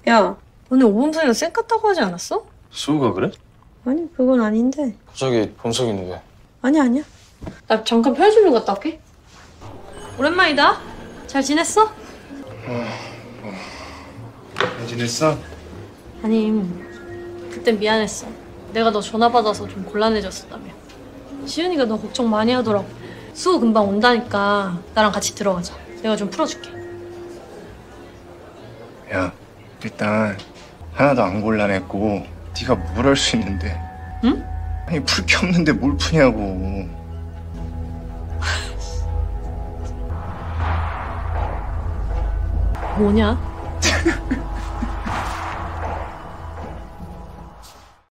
야, 오늘 5분 전에 쌩 깠다고 하지 않았어? 수우가 그래? 아니, 그건 아닌데. 갑자기 본석이는 왜? 아니야. 나 잠깐 편의점 좀 갔다 올게. 오랜만이다. 잘 지냈어? 잘 지냈어? 아니, 그땐 미안했어. 내가 너 전화 받아서 좀 곤란해졌었다며. 시윤이가 너 걱정 많이 하더라고. 수호 금방 온다니까 나랑 같이 들어가자. 내가 좀 풀어줄게. 야, 일단 하나도 안 곤란했고 네가 뭘 할 수 있는데? 응? 아니 풀 게 없는데 뭘 푸냐고. 뭐냐?